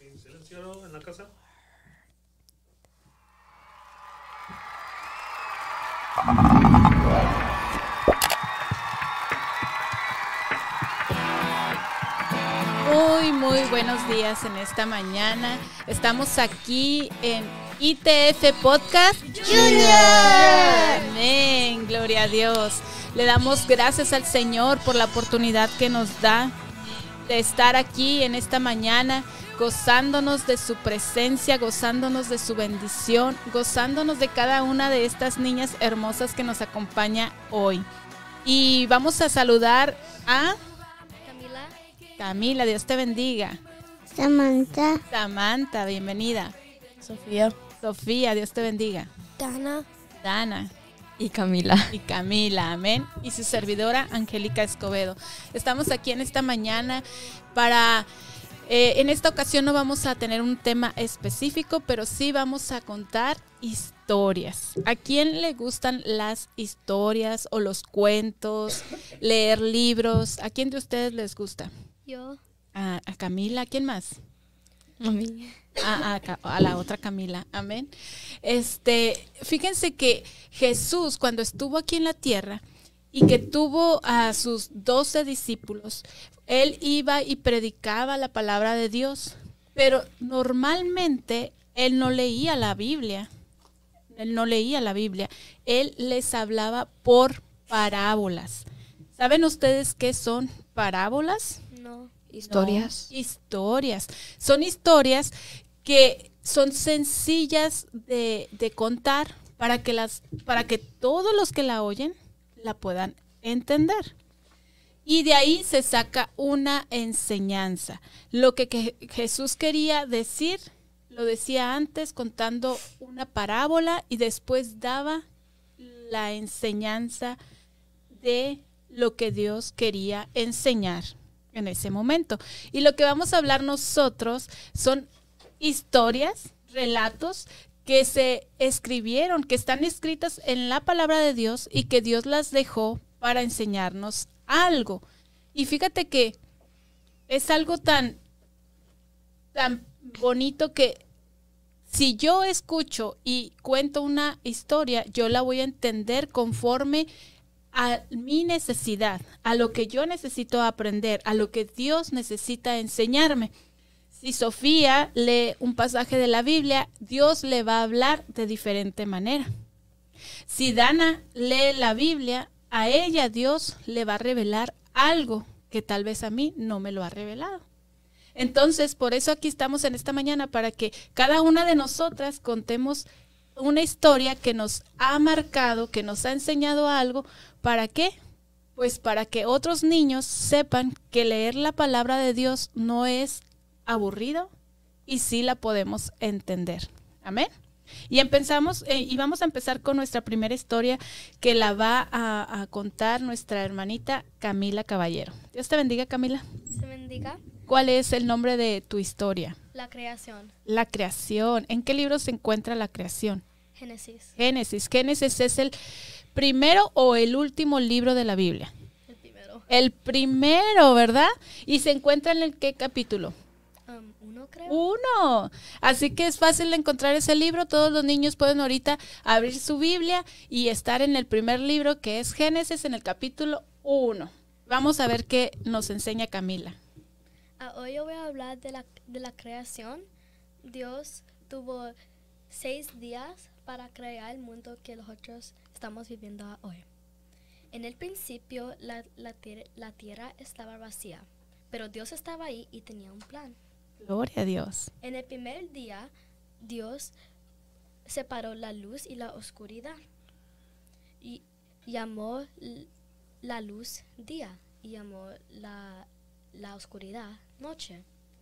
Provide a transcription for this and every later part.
Silencio en la casa. Muy buenos días en esta mañana. Estamos aquí en ITF Podcast Junior. Amén, gloria a Dios. Le damos gracias al Señor por la oportunidad que nos da de estar aquí en esta mañana, gozándonos de su presencia, gozándonos de su bendición, gozándonos de cada una de estas niñas hermosas que nos acompaña hoy. Y vamos a saludar a Camila, Dios te bendiga. Samantha, bienvenida. Sofía, Dios te bendiga. Dana. Y Camila, amén. Y su servidora, Angélica Escobedo. Estamos aquí en esta mañana para... en esta ocasión no vamos a tener un tema específico, pero sí vamos a contar historias. ¿A quién le gustan las historias o los cuentos, leer libros? ¿A quién de ustedes les gusta? Yo. A Camila, ¿a quién más? a mí. A la otra Camila, amén. Fíjense que Jesús, cuando estuvo aquí en la tierra y que tuvo a sus 12 discípulos, él iba y predicaba la palabra de Dios, pero normalmente él no leía la Biblia. Él les hablaba por parábolas. ¿Saben ustedes qué son parábolas? No. Historias. No, historias. Son historias que son sencillas de contar para que todos los que la oyen la puedan entender. Y de ahí se saca una enseñanza. Lo que Jesús quería decir, lo decía antes contando una parábola y después daba la enseñanza de lo que Dios quería enseñar en ese momento. Y lo que vamos a hablar nosotros son historias, relatos que se escribieron, que están escritas en la palabra de Dios y que Dios las dejó para enseñarnos algo. Y fíjate que es algo tan bonito que si yo escucho y cuento una historia, yo la voy a entender conforme a mi necesidad, a lo que yo necesito aprender, a lo que Dios necesita enseñarme. Si Sofía lee un pasaje de la Biblia, Dios le va a hablar de diferente manera. Si Dana lee la Biblia, a ella Dios le va a revelar algo que tal vez a mí no me lo ha revelado. Entonces, por eso aquí estamos en esta mañana, para que cada una de nosotras contemos una historia que nos ha marcado, que nos ha enseñado algo. ¿Para qué? Pues para que otros niños sepan que leer la palabra de Dios no es aburrido y sí la podemos entender. Amén. Y vamos a empezar con nuestra primera historia, que la va a contar nuestra hermanita Camila Caballero. Dios te bendiga, Camila. Se bendiga. ¿Cuál es el nombre de tu historia? La creación. La creación. ¿En qué libro se encuentra la creación? Génesis. Génesis es el primero o el último libro de la Biblia. El primero. El primero, ¿verdad? ¿Y se encuentra en el qué capítulo? 1, creo. 1. Así que es fácil de encontrar ese libro. Todos los niños pueden ahorita abrir su Biblia y estar en el primer libro, que es Génesis, en el capítulo 1. Vamos a ver qué nos enseña Camila. Hoy yo voy a hablar de la creación. Dios tuvo 6 días para crear el mundo que nosotros estamos viviendo hoy. En el principio la tierra estaba vacía, pero Dios estaba ahí y tenía un plan. Gloria a Dios. En el primer día, Dios separó la luz y la oscuridad y llamó la luz día y llamó la oscuridad noche.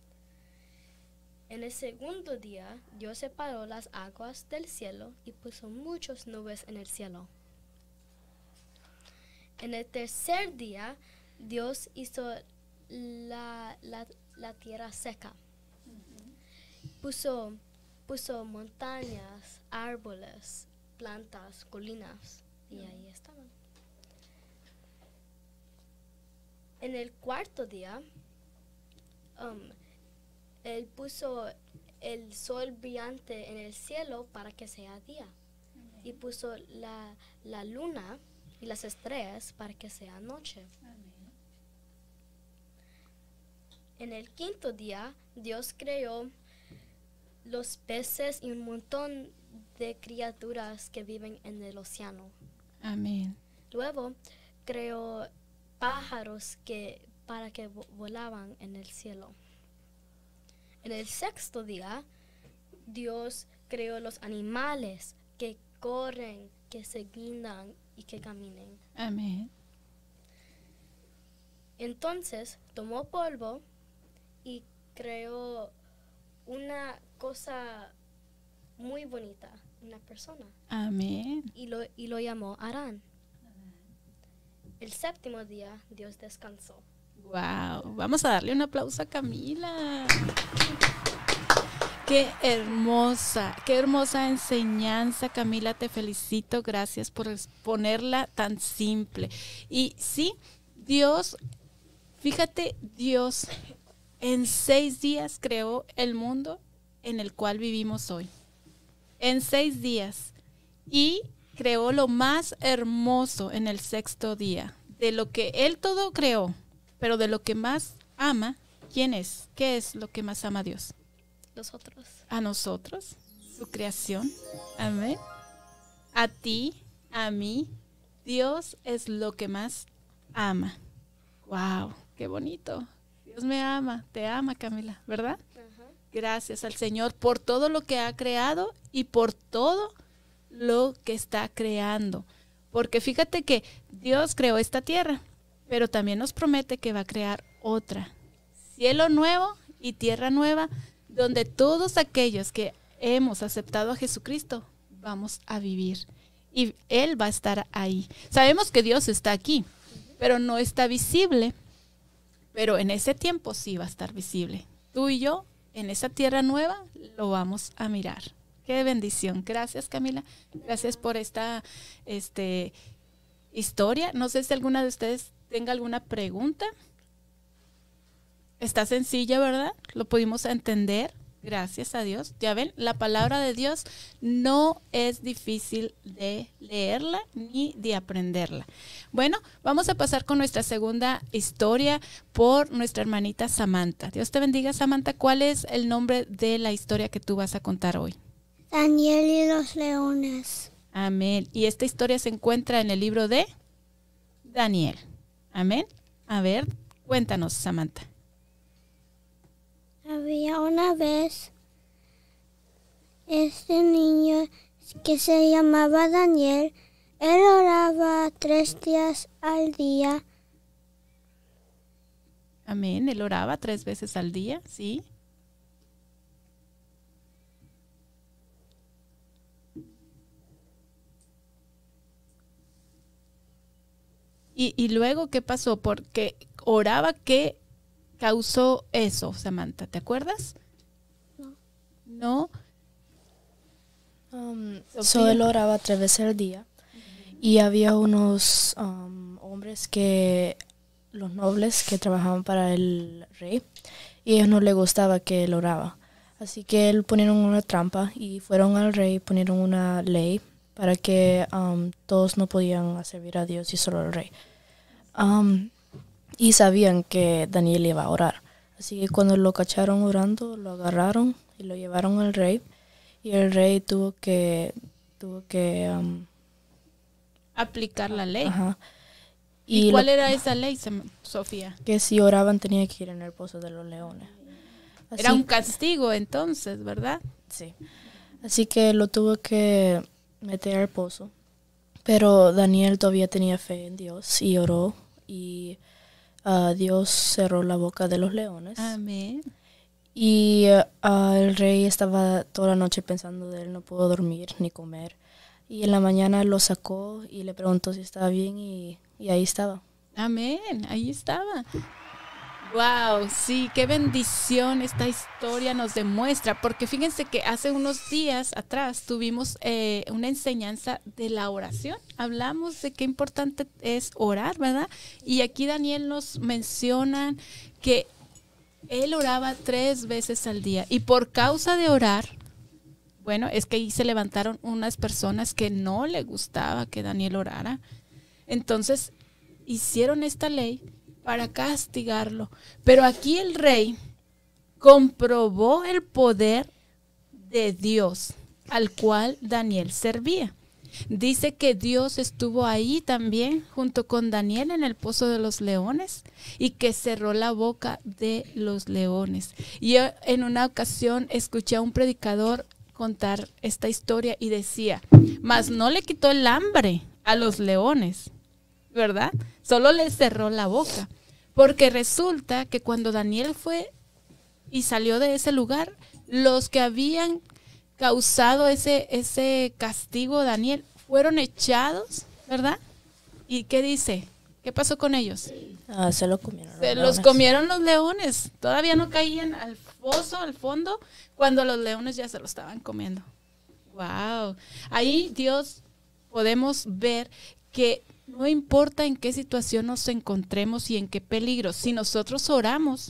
En el segundo día, Dios separó las aguas del cielo y puso muchas nubes en el cielo. En el tercer día, Dios hizo la tierra seca. Puso montañas, árboles, plantas, colinas, y ahí estaban. En el cuarto día, Él puso el sol brillante en el cielo para que sea día. Y puso la luna y las estrellas para que sea noche. En el quinto día, Dios creó los peces y un montón de criaturas que viven en el océano. Amén. Luego creó pájaros para que volaban en el cielo. En el sexto día, Dios creó los animales que corren, que se guindan y que caminen. Amén. Entonces tomó polvo y creó una cosa muy bonita, una persona, Amén. y lo llamó Arán. El séptimo día, Dios descansó. Wow. Vamos a darle un aplauso a Camila. Qué hermosa enseñanza, Camila, te felicito, gracias por exponerla tan simple. Y sí, Dios, fíjate, Dios en 6 días creó el mundo en el cual vivimos hoy. En 6 días. Y creó lo más hermoso en el sexto día. De lo que Él todo creó, pero de lo que más ama, ¿quién es? ¿Qué es lo que más ama a Dios? Nosotros. A nosotros, su creación. Amén. A ti, a mí, Dios es lo que más ama. Wow, qué bonito. Dios me ama, te ama, Camila, ¿verdad? Ajá. Gracias al Señor por todo lo que ha creado y por todo lo que está creando. Porque fíjate que Dios creó esta tierra, pero también nos promete que va a crear otra. Cielo nuevo y tierra nueva, donde todos aquellos que hemos aceptado a Jesucristo vamos a vivir. Y Él va a estar ahí. Sabemos que Dios está aquí, pero no está visible. Pero en ese tiempo sí va a estar visible. Tú y yo, en esa tierra nueva, lo vamos a mirar. Qué bendición. Gracias, Camila. Gracias por esta historia. No sé si alguna de ustedes tenga alguna pregunta. Está sencilla, ¿verdad? Lo pudimos entender. Gracias a Dios. Ya ven, la palabra de Dios no es difícil de leerla ni de aprenderla. Bueno, vamos a pasar con nuestra segunda historia por nuestra hermanita Samantha. Dios te bendiga, Samantha. ¿Cuál es el nombre de la historia que tú vas a contar hoy? Daniel y los leones. Amén. Y esta historia se encuentra en el libro de Daniel. Amén. A ver, cuéntanos, Samantha. Había una vez este niño que se llamaba Daniel. Él oraba 3 días al día. Amén. Él oraba 3 veces al día, ¿sí? Y luego, ¿qué pasó? Porque oraba, ¿qué causó eso, Samantha? ¿Te acuerdas? No. Solo él oraba 3 veces al día. Y había unos hombres los nobles que trabajaban para el rey, y a ellos no les gustaba que él oraba. Así que él ponieron una trampa y fueron al rey y ponieron una ley para que todos no podían servir a Dios y solo al rey. Y sabían que Daniel iba a orar. Así que cuando lo cacharon orando, lo agarraron y lo llevaron al rey. Y el rey tuvo que Aplicar la ley. ajá. ¿Y cuál era esa ley, Sofía? Que si oraban tenía que ir en el pozo de los leones. Era un castigo entonces, ¿verdad? Sí. Así que lo tuvo que meter al pozo. Pero Daniel todavía tenía fe en Dios y oró, y Dios cerró la boca de los leones. Amén. Y el rey estaba toda la noche pensando de él, no pudo dormir ni comer. Y en la mañana lo sacó y le preguntó si estaba bien, y ahí estaba. Amén, ahí estaba. Wow, sí, qué bendición esta historia nos demuestra, porque fíjense que hace unos días atrás tuvimos una enseñanza de la oración. Hablamos de qué importante es orar, ¿verdad? Y aquí Daniel nos menciona que Él oraba 3 veces al día y por causa de orar, bueno, es que ahí se levantaron unas personas que no le gustaba que Daniel orara. Entonces hicieron esta ley para castigarlo. Pero aquí el rey comprobó el poder de Dios al cual Daniel servía. Dice que Dios estuvo ahí también junto con Daniel en el pozo de los leones y que cerró la boca de los leones. Y yo en una ocasión escuché a un predicador contar esta historia y decía, mas no le quitó el hambre a los leones, ¿verdad? Solo le cerró la boca. Porque resulta que cuando Daniel fue y salió de ese lugar, los que habían causado ese castigo a Daniel fueron echados, ¿verdad? ¿Y qué dice? ¿Qué pasó con ellos? Se lo comieron los Se los leones. comieron los leones. Todavía no caían al foso, al fondo, cuando los leones ya se lo estaban comiendo. Wow. Ahí Dios podemos ver que no importa en qué situación nos encontremos y en qué peligro, si nosotros oramos,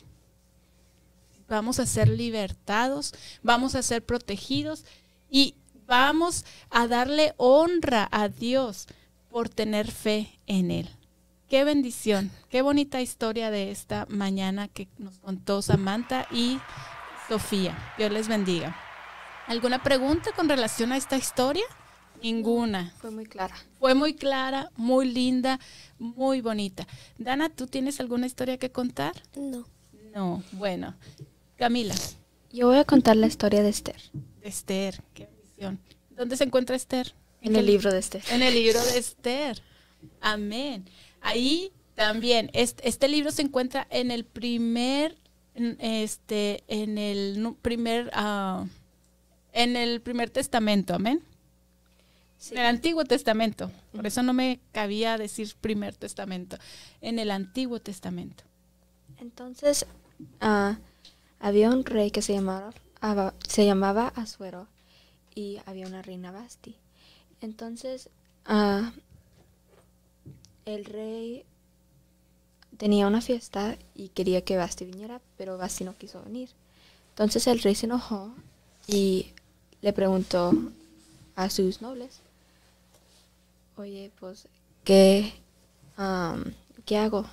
vamos a ser libertados, vamos a ser protegidos y vamos a darle honra a Dios por tener fe en Él. Qué bendición, qué bonita historia de esta mañana que nos contó Samantha y Sofía. Dios les bendiga. ¿Alguna pregunta con relación a esta historia? Ninguna. Fue muy clara. Fue muy clara, muy linda, muy bonita. Dana, ¿tú tienes alguna historia que contar? No. No, bueno. Camila. Yo voy a contar la historia de Esther. Esther, qué bendición. ¿Dónde se encuentra Esther? En el libro de Esther. En el libro de Esther. Amén. Ahí también, este libro se encuentra en el primer, en el primer testamento, amén. Sí. En el Antiguo Testamento. Por eso no me cabía decir primer testamento. En el Antiguo Testamento. Entonces, había un rey que se llamaba Asuero y había una reina Vasti. Entonces, el rey tenía una fiesta y quería que Vasti viniera, pero Vasti no quiso venir. Entonces el rey se enojó y le preguntó a sus nobles, oye, pues, ¿qué hago?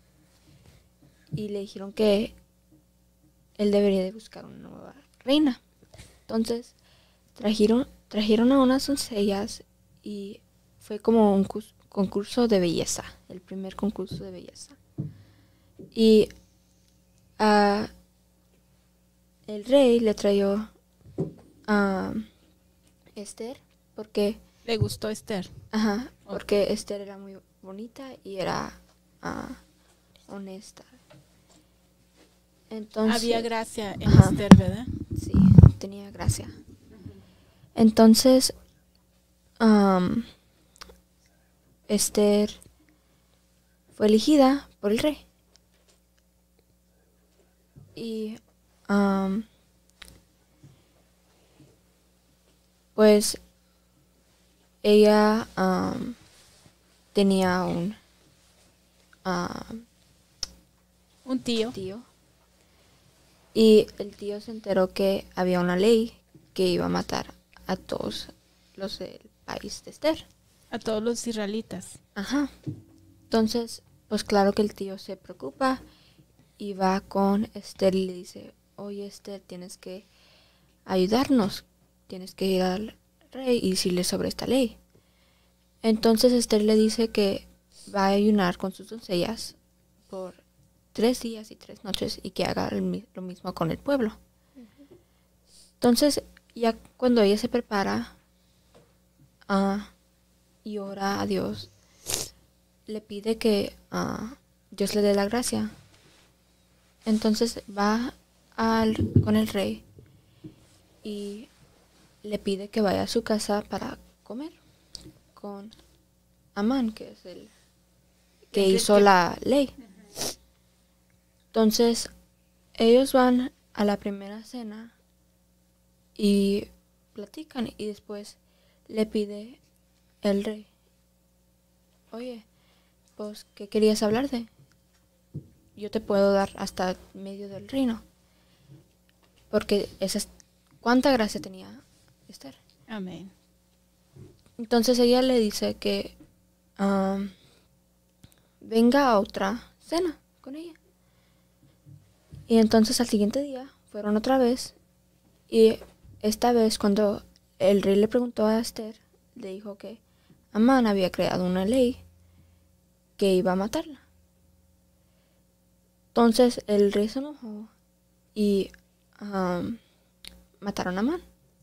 Y le dijeron que él debería de buscar una nueva reina. Entonces trajeron a unas doncellas y fue como un concurso de belleza, el primer concurso de belleza. Y el rey le trayó a Esther porque ¿Le gustó Esther? porque Esther era muy bonita y era honesta. Entonces, Había gracia en Ajá. Esther, ¿verdad? sí, tenía gracia. Entonces, Esther fue elegida por el rey. Y pues ella tenía Un tío. tío. Y el tío se enteró que había una ley que iba a matar a todos los del país de Esther. A todos los israelitas. Ajá. Entonces, pues claro que el tío se preocupa y va con Esther y le dice, oye Esther, tienes que ayudarnos, tienes que ir al rey y decirle sobre esta ley. Entonces Esther le dice que va a ayunar con sus doncellas por 3 días y 3 noches y que haga lo mismo con el pueblo. Entonces, ya cuando ella se prepara y ora a Dios, le pide que Dios le dé la gracia. Entonces va con el rey y le pide que vaya a su casa para comer con Amán, que es el que hizo la ley. Entonces, ellos van a la primera cena y platican y después le pide el rey, oye, pues, ¿qué querías hablar de? yo te puedo dar hasta medio del reino. Porque esa es cuánta gracia tenía Esther. Amén. Entonces ella le dice que venga a otra cena con ella. Y entonces al siguiente día fueron otra vez. Y esta vez cuando el rey le preguntó a Esther, le dijo que Amán había creado una ley que iba a matarla. Entonces el rey se enojó y mataron a Amán.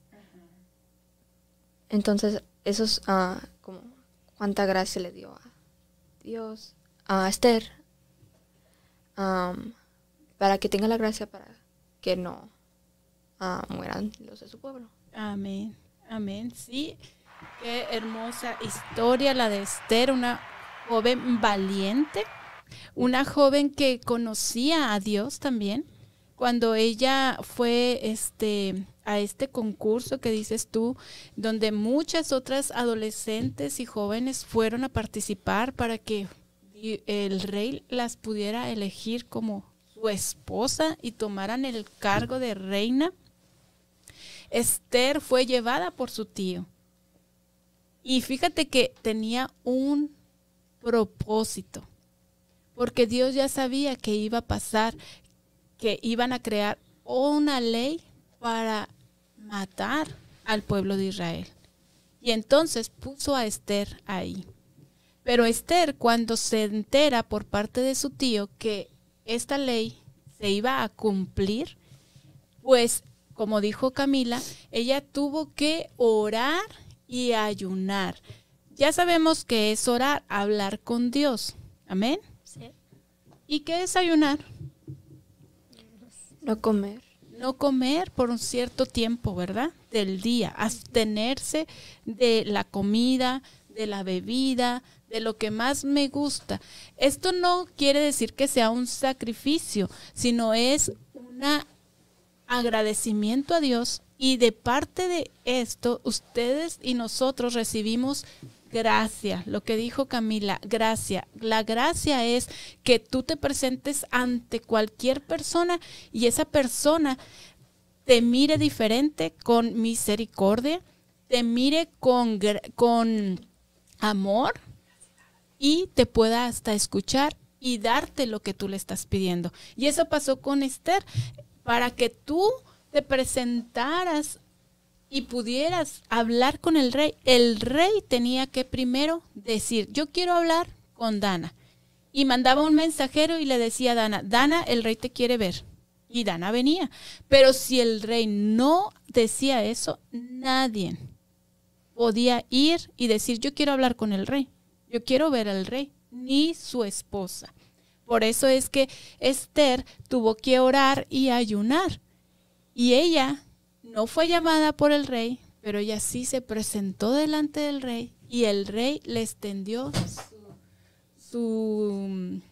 Entonces eso es como cuánta gracia le dio a Dios, a Esther, para que tenga la gracia para que no mueran los de su pueblo. Amén. Amén. Sí, qué hermosa historia la de Esther, una joven valiente, una joven que conocía a Dios también. Cuando ella fue a este concurso que dices tú, donde muchas otras adolescentes y jóvenes fueron a participar para que el rey las pudiera elegir como su esposa y tomaran el cargo de reina, Esther fue llevada por su tío. Y fíjate que tenía un propósito, porque Dios ya sabía que iba a pasar, que iban a crear una ley para matar al pueblo de Israel. Y entonces puso a Esther ahí. Pero Esther, cuando se entera por parte de su tío que esta ley se iba a cumplir, pues, como dijo Camila, ella tuvo que orar y ayunar. Ya sabemos que es orar, hablar con Dios. Amén. Sí. ¿Y qué es ayunar? No comer. No comer por un cierto tiempo, ¿verdad? Del día, abstenerse de la comida, de la bebida, de lo que más me gusta. Esto no quiere decir que sea un sacrificio, sino es un agradecimiento a Dios, y de parte de esto, ustedes y nosotros recibimos gracia, lo que dijo Camila, gracia. La gracia es que tú te presentes ante cualquier persona y esa persona te mire diferente, con misericordia, te mire con amor y te pueda hasta escuchar y darte lo que tú le estás pidiendo. Y eso pasó con Esther, para que tú te presentaras y pudieras hablar con el rey. El rey tenía que primero decir, yo quiero hablar con Dana. Y mandaba un mensajero y le decía a Dana, Dana, el rey te quiere ver. Y Dana venía. Pero si el rey no decía eso, nadie podía ir y decir, yo quiero hablar con el rey. Yo quiero ver al rey, ni su esposa. Por eso es que Esther tuvo que orar y ayunar. Y ella no fue llamada por el rey, pero ella sí se presentó delante del rey y el rey le extendió su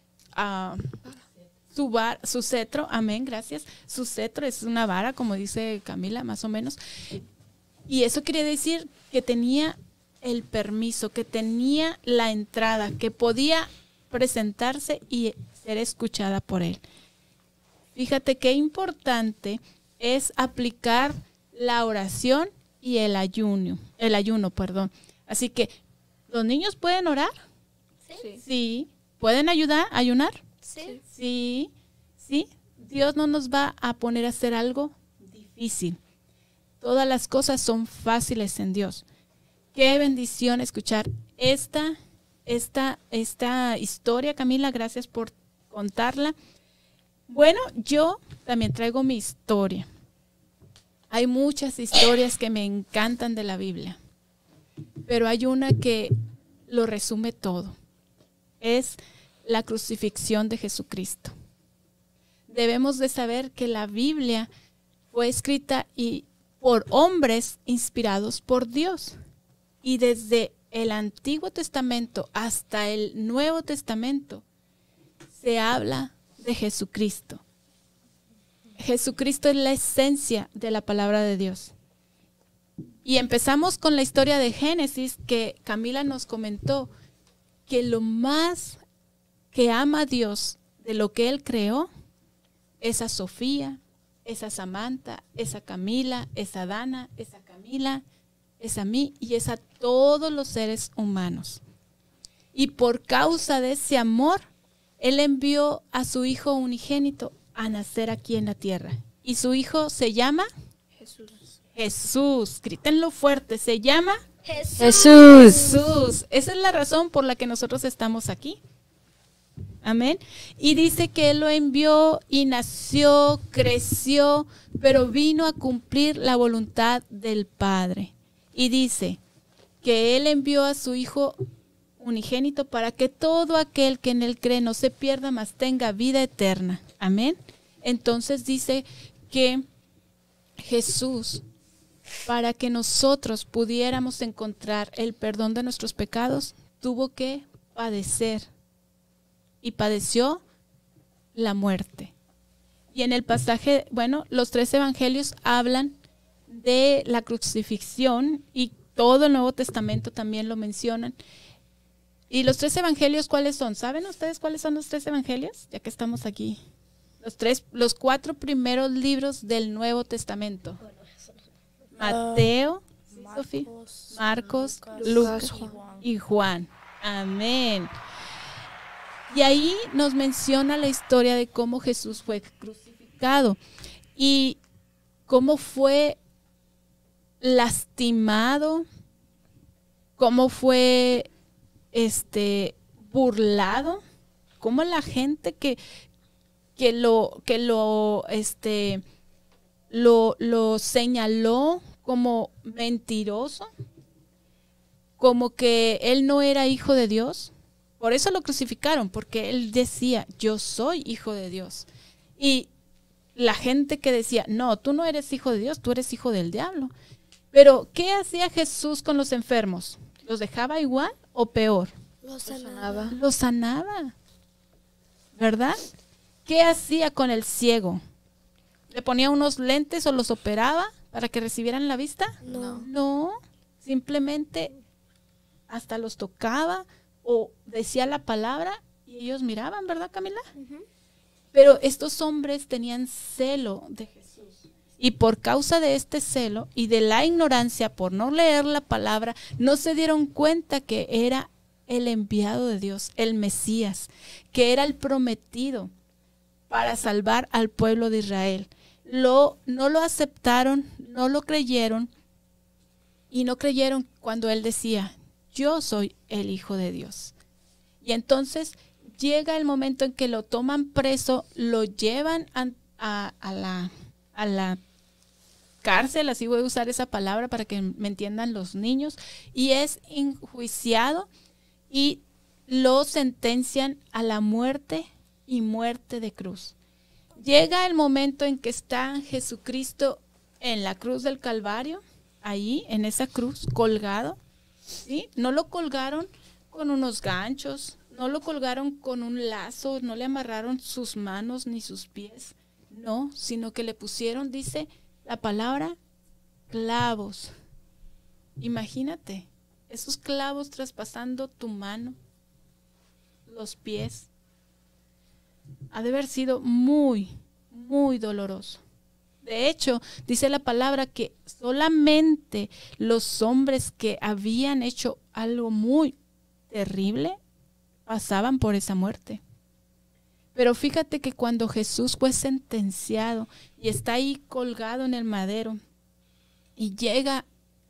cetro. Amén, gracias. Su cetro es una vara, como dice Camila, más o menos. Y eso quiere decir que tenía el permiso, que tenía la entrada, que podía presentarse y ser escuchada por él. Fíjate qué importante es aplicar la oración y el ayuno, Así que, ¿los niños pueden orar? Sí. Sí. ¿Pueden ayunar? Sí. Sí. Sí. Dios no nos va a poner a hacer algo difícil. Todas las cosas son fáciles en Dios. Qué bendición escuchar esta historia, Camila. Gracias por contarla. Bueno, yo también traigo mi historia. Hay muchas historias que me encantan de la Biblia, pero hay una que lo resume todo. Es la crucifixión de Jesucristo. Debemos de saber que la Biblia fue escrita por hombres inspirados por Dios. Y desde el Antiguo Testamento hasta el Nuevo Testamento se habla de Jesucristo. Jesucristo es la esencia de la palabra de Dios. Y empezamos con la historia de Génesis, que Camila nos comentó que lo más que ama a Dios de lo que Él creó es a Sofía, es a Samantha, es a Camila, es a Dana, es a Camila, es a mí y es a todos los seres humanos. Y por causa de ese amor, Él envió a su Hijo unigénito a nacer aquí en la tierra. Y su Hijo se llama Jesús. Jesús. Grítenlo fuerte, se llama Jesús. Jesús. Esa es la razón por la que nosotros estamos aquí. Amén. Y dice que Él lo envió y nació, creció, pero vino a cumplir la voluntad del Padre. Y dice que Él envió a su Hijo unigénito para que todo aquel que en Él cree no se pierda, mas tenga vida eterna. Amén. Entonces dice que Jesús, para que nosotros pudiéramos encontrar el perdón de nuestros pecados, tuvo que padecer. Y padeció la muerte. Y en el pasaje, bueno, los 3 evangelios hablan de la crucifixión y todo el Nuevo Testamento también lo mencionan. ¿Y los 3 evangelios cuáles son? ¿Saben ustedes cuáles son los 3 evangelios? Ya que estamos aquí. Los 4 primeros libros del Nuevo Testamento. Mateo, Marcos, Lucas y Juan. Amén. Y ahí nos menciona la historia de cómo Jesús fue crucificado y cómo fue lastimado, cómo fue burlado, cómo la gente que lo señaló como mentiroso, como que él no era hijo de Dios. Por eso lo crucificaron, porque él decía, yo soy hijo de Dios. Y la gente que decía, no, tú no eres hijo de Dios, tú eres hijo del diablo. Pero, ¿qué hacía Jesús con los enfermos? ¿Los dejaba igual o peor? Los sanaba. Los sanaba, ¿verdad? ¿Qué hacía con el ciego? ¿Le ponía unos lentes o los operaba para que recibieran la vista? No, simplemente hasta los tocaba o decía la palabra y ellos miraban, ¿verdad, Camila? Pero estos hombres tenían celo de Jesús. Y por causa de este celo y de la ignorancia por no leer la palabra, no se dieron cuenta que era el enviado de Dios, el Mesías, que era el prometido para salvar al pueblo de Israel. No lo aceptaron, no lo creyeron y no creyeron cuando él decía, yo soy el Hijo de Dios. Y entonces llega el momento en que lo toman preso, lo llevan a la cárcel, así voy a usar esa palabra para que me entiendan los niños, y es enjuiciado y lo sentencian a la muerte y muerte de cruz. Llega el momento en que está Jesucristo en la cruz del Calvario, ahí en esa cruz, colgado. ¿Sí? No lo colgaron con unos ganchos, no lo colgaron con un lazo, no le amarraron sus manos ni sus pies, no, sino que le pusieron, dice la palabra, clavos. Imagínate, esos clavos traspasando tu mano, los pies. Ha de haber sido muy, muy doloroso. De hecho, dice la palabra que solamente los hombres que habían hecho algo muy terrible pasaban por esa muerte. Pero fíjate que cuando Jesús fue sentenciado y está ahí colgado en el madero y llega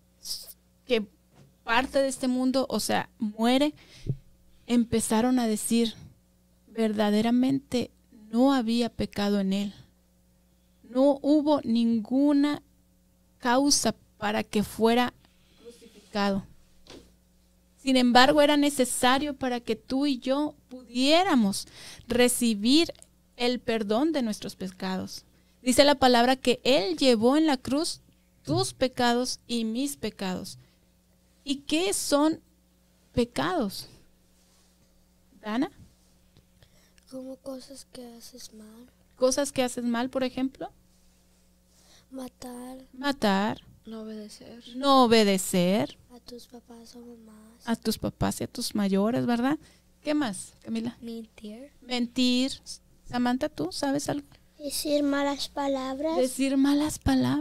que parte de este mundo, o sea, muere, empezaron a decir, verdaderamente no había pecado en él. No hubo ninguna causa para que fuera crucificado. Sin embargo, era necesario para que tú y yo pudiéramos recibir el perdón de nuestros pecados. Dice la palabra que Él llevó en la cruz tus pecados y mis pecados. ¿Y qué son pecados? ¿Dana? Como cosas que haces mal. Cosas que haces mal, por ejemplo. Matar. No obedecer. No obedecer. A tus papás o mamás. A tus papás y a tus mayores, ¿verdad? ¿Qué más, Camila? Mentir. Mentir. Samantha, ¿tú sabes algo? Decir malas palabras. Decir malas palabras.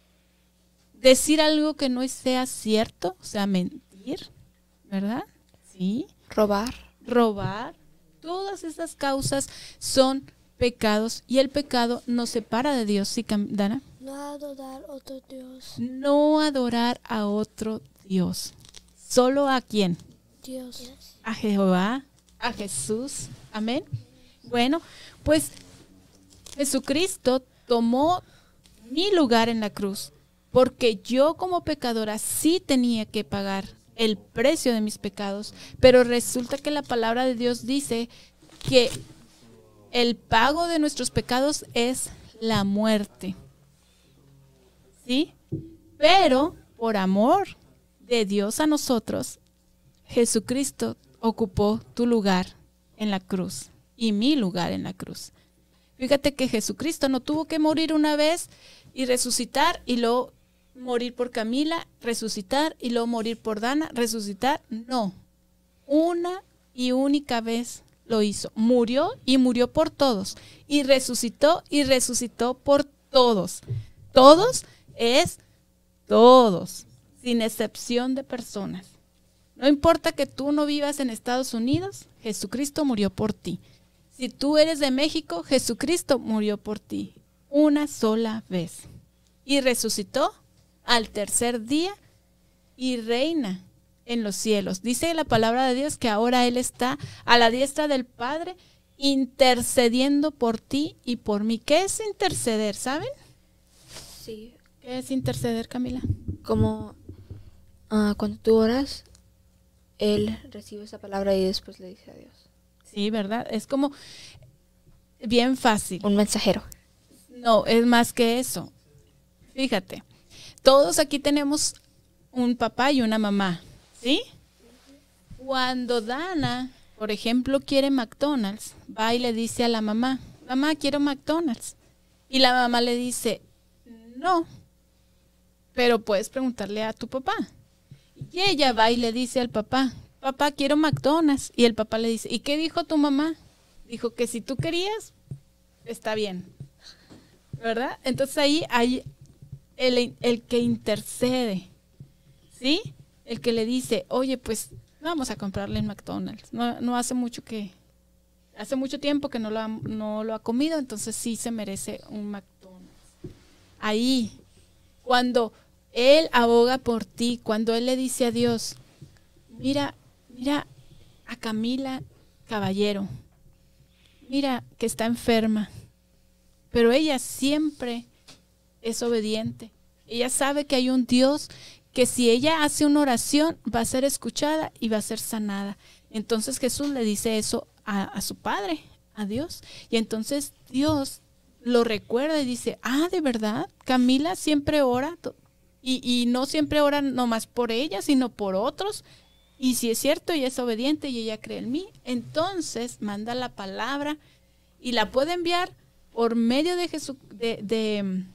Decir algo que no sea cierto, o sea, mentir, ¿verdad? Sí. Robar. Robar. Todas esas causas son pecados y el pecado nos separa de Dios. ¿Sí, Dana? No adorar a otro Dios. No adorar a otro Dios. ¿Solo a quién? Dios. A Jehová, a Jesús. Amén. Bueno, pues Jesucristo tomó mi lugar en la cruz, porque yo como pecadora sí tenía que pagar el precio de mis pecados, pero resulta que la palabra de Dios dice que el pago de nuestros pecados es la muerte. ¿Sí? Pero por amor de Dios a nosotros, Jesucristo ocupó tu lugar en la cruz y mi lugar en la cruz. Fíjate que Jesucristo no tuvo que morir una vez y resucitar y luego morir por Camila, resucitar y luego morir por Dana, resucitar. No, una y única vez lo hizo. Murió y murió por todos. Y resucitó por todos. Todos es todos, sin excepción de personas. No importa que tú no vivas en Estados Unidos, Jesucristo murió por ti. Si tú eres de México, Jesucristo murió por ti una sola vez. Y resucitó al tercer día y reina en los cielos. Dice la palabra de Dios que ahora Él está a la diestra del Padre intercediendo por ti y por mí. ¿Qué es interceder? ¿Saben? Sí. ¿Qué es interceder, Camila? Como cuando tú oras, Él recibe esa palabra y después le dice a Dios. Sí, ¿verdad? Es como bien fácil. Un mensajero. No, es más que eso. Fíjate, todos aquí tenemos un papá y una mamá, ¿sí? Cuando Dana, por ejemplo, quiere McDonald's, va y le dice a la mamá, mamá, quiero McDonald's. Y la mamá le dice, no, pero puedes preguntarle a tu papá. Y ella va y le dice al papá, papá, quiero McDonald's. Y el papá le dice, ¿y qué dijo tu mamá? Dijo que si tú querías, está bien. ¿Verdad? Entonces ahí hay el que intercede, ¿sí? El que le dice, oye, pues vamos a comprarle en McDonald's. No hace mucho tiempo que no lo ha comido, entonces sí se merece un McDonald's. Ahí, cuando Él aboga por ti, cuando Él le dice a Dios, mira a Camila Caballero, mira que está enferma, pero ella siempre es obediente. Ella sabe que hay un Dios que si ella hace una oración va a ser escuchada y va a ser sanada. Entonces Jesús le dice eso a su Padre, a Dios. Y entonces Dios lo recuerda y dice, ¿de verdad? Camila siempre ora y no siempre ora nomás por ella, sino por otros. Y si es cierto, ella es obediente y ella cree en mí, entonces manda la palabra y la puede enviar por medio de Jesús, de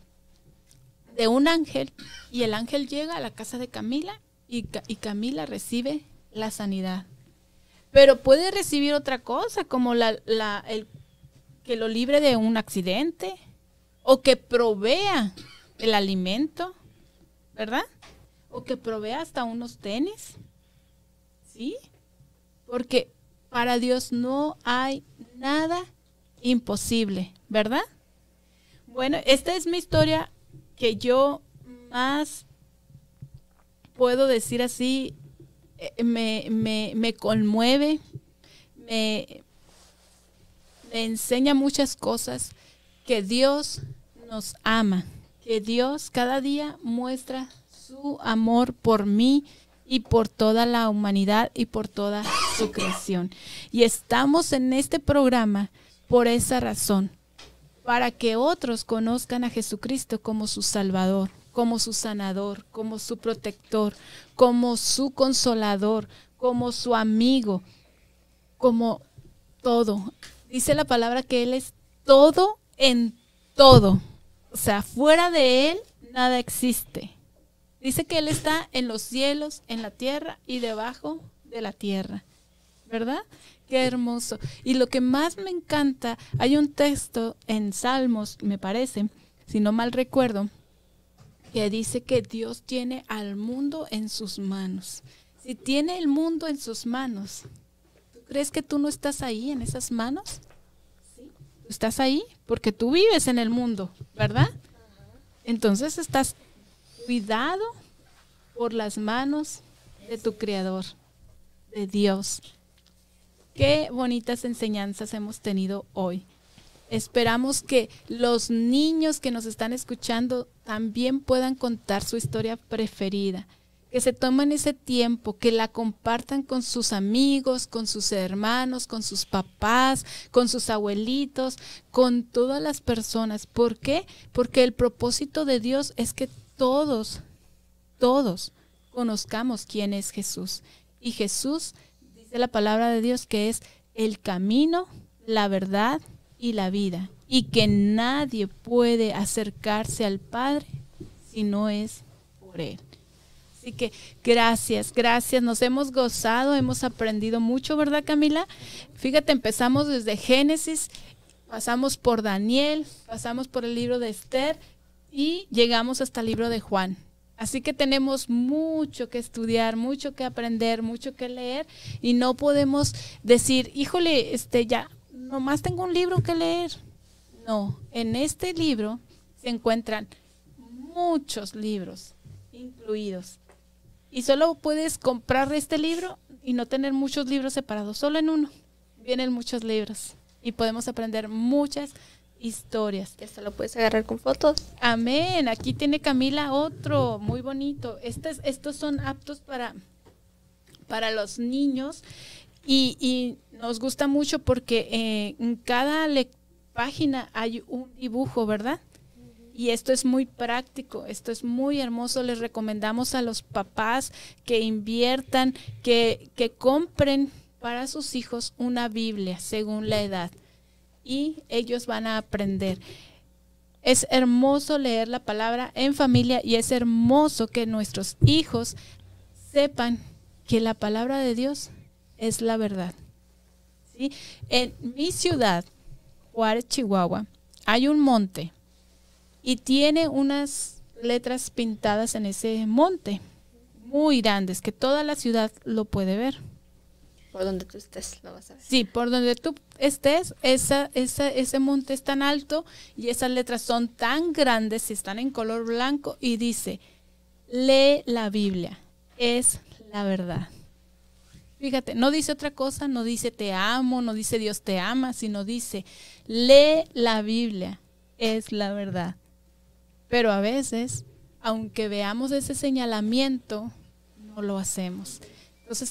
un ángel, y el ángel llega a la casa de Camila y Camila recibe la sanidad. Pero puede recibir otra cosa, como el que lo libre de un accidente o que provea el alimento, ¿verdad? O que provea hasta unos tenis, ¿sí? Porque para Dios no hay nada imposible, ¿verdad? Bueno, esta es mi historia que yo más puedo decir así, me conmueve, me enseña muchas cosas, que Dios nos ama, que Dios cada día muestra su amor por mí y por toda la humanidad y por toda su creación. Y estamos en este programa por esa razón, para que otros conozcan a Jesucristo como su Salvador, como su sanador, como su protector, como su consolador, como su amigo, como todo. Dice la palabra que Él es todo en todo. O sea, fuera de Él nada existe. Dice que Él está en los cielos, en la tierra y debajo de la tierra. ¿verdad? Qué hermoso. Y lo que más me encanta, hay un texto en Salmos, me parece, si no mal recuerdo, que dice que Dios tiene al mundo en sus manos. Si tiene el mundo en sus manos, ¿tú crees que tú no estás ahí en esas manos? ¿Sí? ¿Tú estás ahí? Porque tú vives en el mundo, ¿verdad? Entonces estás cuidado por las manos de tu Creador, de Dios. Qué bonitas enseñanzas hemos tenido hoy. Esperamos que los niños que nos están escuchando también puedan contar su historia preferida, que se tomen ese tiempo, que la compartan con sus amigos, con sus hermanos, con sus papás, con sus abuelitos, con todas las personas. ¿Por qué? Porque el propósito de Dios es que todos conozcamos quién es Jesús. Y Jesús, dice la palabra de Dios, que es el camino, la verdad y la vida, y que nadie puede acercarse al Padre si no es por Él. Así que gracias, nos hemos gozado, hemos aprendido mucho, ¿verdad, Camila? Fíjate, empezamos desde Génesis, pasamos por Daniel, pasamos por el libro de Esther y llegamos hasta el libro de Juan. Así que tenemos mucho que estudiar, mucho que aprender, mucho que leer, y no podemos decir, híjole, ya nomás tengo un libro que leer. No, en este libro se encuentran muchos libros incluidos. Y solo puedes comprar este libro y no tener muchos libros separados. Solo en uno vienen muchos libros y podemos aprender muchas historias. Esto lo puedes agarrar con fotos. Amén. Aquí tiene Camila otro muy bonito. Estos son aptos para los niños y nos gusta mucho porque en cada página hay un dibujo, ¿verdad? Y esto es muy práctico, esto es muy hermoso. Les recomendamos a los papás que inviertan, que compren para sus hijos una Biblia según la edad. Y ellos van a aprender. Es hermoso leer la palabra en familia y es hermoso que nuestros hijos sepan que la palabra de Dios es la verdad. ¿Sí? En mi ciudad, Juárez, Chihuahua, hay un monte y tiene unas letras pintadas en ese monte muy grandes que toda la ciudad lo puede ver. Por donde tú estés lo vas a ver. Sí, por donde tú estés, ese monte es tan alto y esas letras son tan grandes y están en color blanco y dice, lee la Biblia, es la verdad. Fíjate, no dice otra cosa, no dice te amo, no dice Dios te ama, sino dice, lee la Biblia, es la verdad. Pero a veces, aunque veamos ese señalamiento, no lo hacemos. Entonces,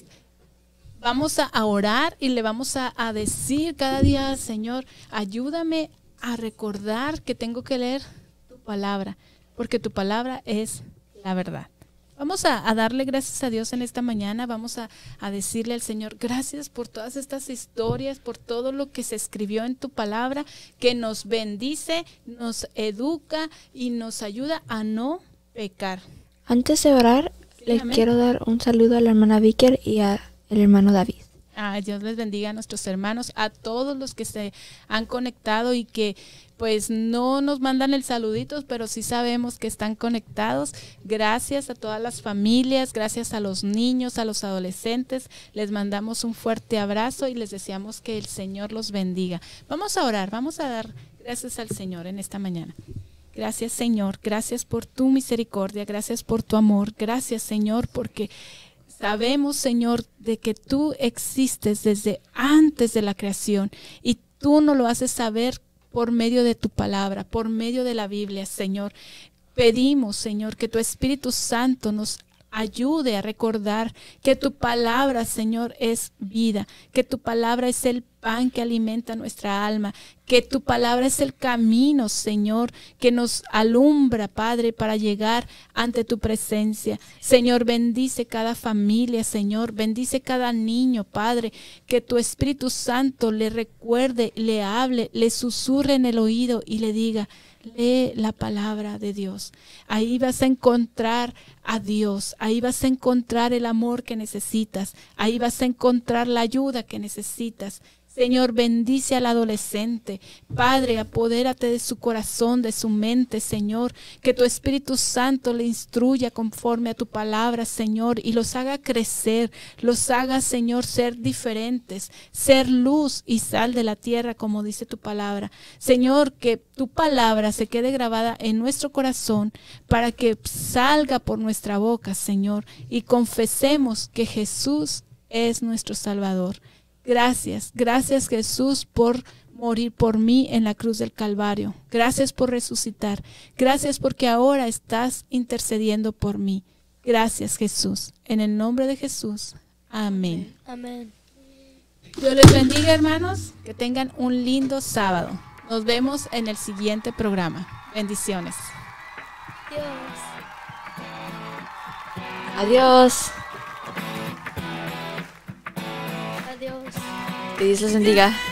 vamos a orar y le vamos a decir cada día al Señor, ayúdame a recordar que tengo que leer tu palabra, porque tu palabra es la verdad. Vamos a darle gracias a Dios en esta mañana, vamos a decirle al Señor, gracias por todas estas historias, por todo lo que se escribió en tu palabra, que nos bendice, nos educa y nos ayuda a no pecar. Antes de orar, les quiero dar un saludo a la hermana Vicker y al hermano David. Dios les bendiga a nuestros hermanos, a todos los que se han conectado y que pues no nos mandan el saludito, pero sí sabemos que están conectados. Gracias a todas las familias, gracias a los niños, a los adolescentes. Les mandamos un fuerte abrazo y les deseamos que el Señor los bendiga. Vamos a orar, vamos a dar gracias al Señor en esta mañana. Gracias, Señor, gracias por tu misericordia, gracias por tu amor, gracias, Señor, porque sabemos, Señor, de que tú existes desde antes de la creación y tú nos lo haces saber por medio de tu palabra, por medio de la Biblia, Señor. Pedimos, Señor, que tu Espíritu Santo nos ayude a recordar que tu palabra, Señor, es vida, que tu palabra es el pan que alimenta nuestra alma, que tu palabra es el camino, Señor, que nos alumbra, Padre, para llegar ante tu presencia. Señor, bendice cada familia, Señor, bendice cada niño, Padre, que tu Espíritu Santo le recuerde, le hable, le susurre en el oído y le diga, lee la palabra de Dios. Ahí vas a encontrar a Dios, ahí vas a encontrar el amor que necesitas, ahí vas a encontrar la ayuda que necesitas. Señor, bendice al adolescente. Padre, apodérate de su corazón, de su mente, Señor. Que tu Espíritu Santo le instruya conforme a tu palabra, Señor, y los haga crecer, los haga, Señor, ser diferentes, ser luz y sal de la tierra, como dice tu palabra. Señor, que tu palabra se quede grabada en nuestro corazón para que salga por nuestra boca, Señor, y confesemos que Jesús es nuestro Salvador. Gracias, gracias Jesús por morir por mí en la cruz del Calvario. Gracias por resucitar. Gracias porque ahora estás intercediendo por mí. Gracias Jesús. En el nombre de Jesús. Amén. Amén. Dios les bendiga, hermanos. Que tengan un lindo sábado. Nos vemos en el siguiente programa. Bendiciones. Adiós. Adiós. Que Dios les bendiga.